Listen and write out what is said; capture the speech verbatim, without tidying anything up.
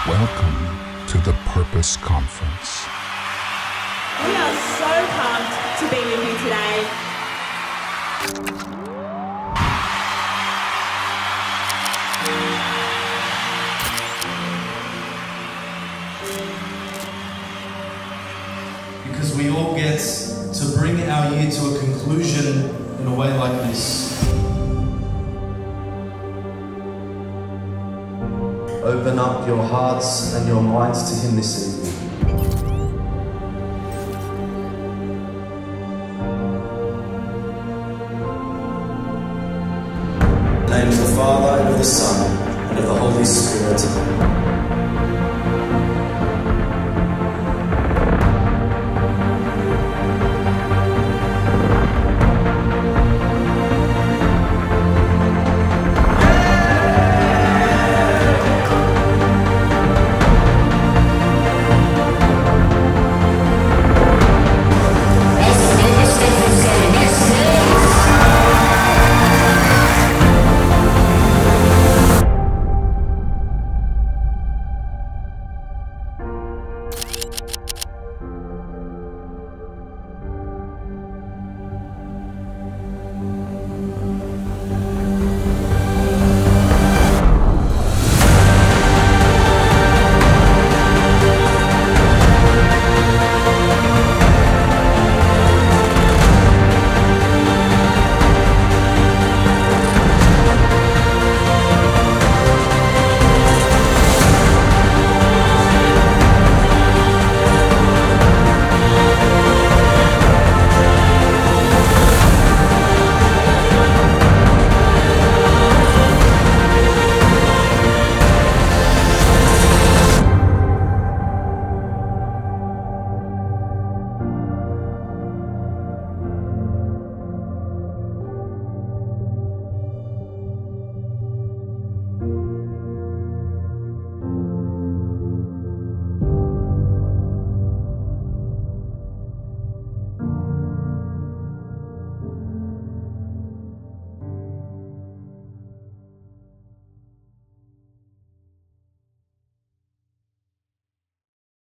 Welcome to the Purpose Conference. We are so pumped to be with you today. Because we all get to bring our year to a conclusion in a way like this. Open up your hearts and your minds to Him this evening. In the name of the Father, and of the Son, and of the Holy Spirit.